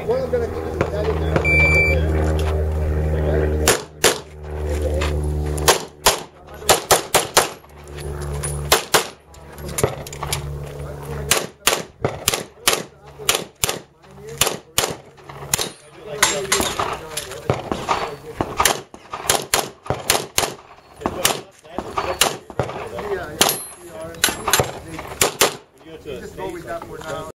Well, I'm gonna just go with that for now.